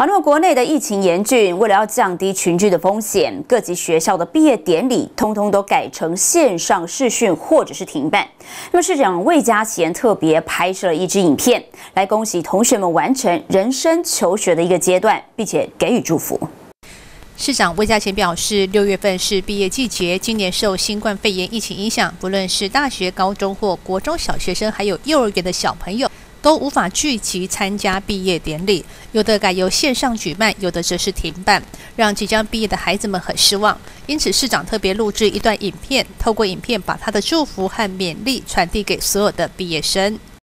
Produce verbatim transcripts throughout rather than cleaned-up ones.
好，那么国内的疫情严峻，为了要降低群聚的风险，各级学校的毕业典礼通通都改成线上视讯或者是停办。那么市长魏家贤特别拍摄了一支影片，来恭喜同学们完成人生求学的一个阶段，并且给予祝福。 市长魏家贤表示，六月份是毕业季节，今年受新冠肺炎疫情影响，不论是大学、高中或国中小学生，还有幼儿园的小朋友，都无法聚集参加毕业典礼，有的改由线上举办，有的则是停办，让即将毕业的孩子们很失望。因此，市长特别录制一段影片，透过影片把他的祝福和勉励传递给所有的毕业生。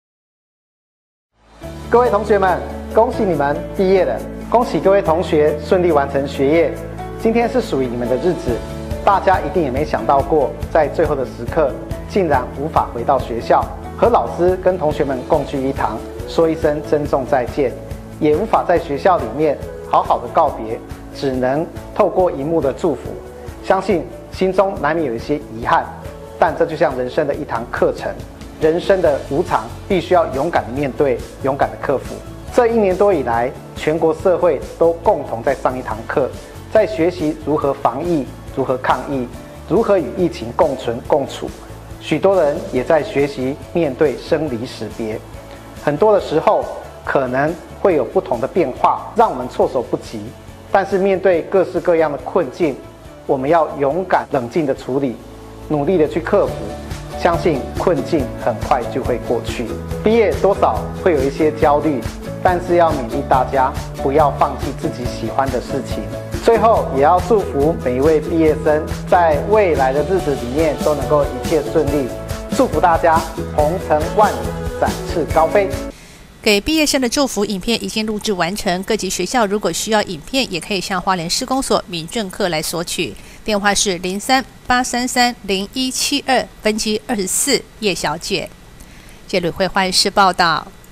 各位同学们，恭喜你们毕业了！ 恭喜各位同学顺利完成学业，今天是属于你们的日子。大家一定也没想到过，在最后的时刻，竟然无法回到学校，和老师跟同学们共聚一堂，说一声珍重再见，也无法在学校里面好好的告别，只能透过荧幕的祝福。相信心中难免有一些遗憾，但这就像人生的一堂课程，人生的无常必须要勇敢的面对，勇敢的克服。 这一年多以来，全国社会都共同在上一堂课，在学习如何防疫、如何抗疫、如何与疫情共存共处。许多人也在学习面对生离死别，很多的时候可能会有不同的变化，让我们措手不及。但是面对各式各样的困境，我们要勇敢冷静的处理，努力的去克服。 相信困境很快就会过去。毕业多少会有一些焦虑，但是要勉励大家不要放弃自己喜欢的事情。最后也要祝福每一位毕业生在未来的日子里面都能够一切顺利。祝福大家鹏程万里，展翅高飞。 给毕业生的祝福影片已经录制完成，各级学校如果需要影片，也可以向花莲市公所民政课来索取，电话是零三八三三零一七二，分机二十四，叶小姐。谢吕慧焕视报道。